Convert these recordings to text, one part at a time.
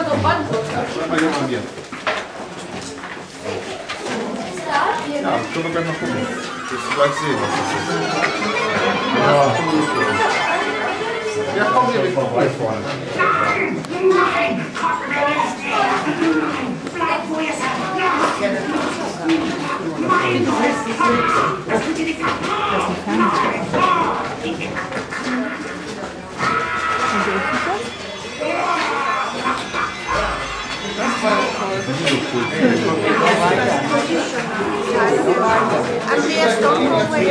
Schreib mal hier an mir. Ja, können wir gleich mal gucken. Wirst du gleich sehen, was das ist. Ja, komm hier, wir vorbei vorne. Andreas, don't go away.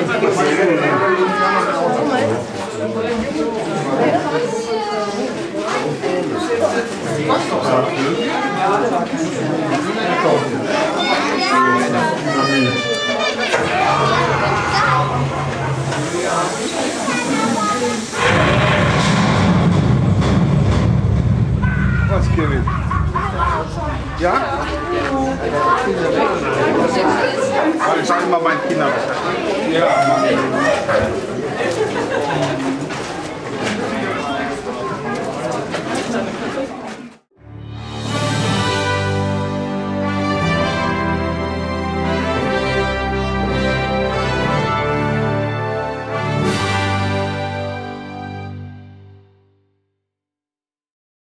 Was, Kevin? Ja? Ich sage mal meinen Kindern. Ja,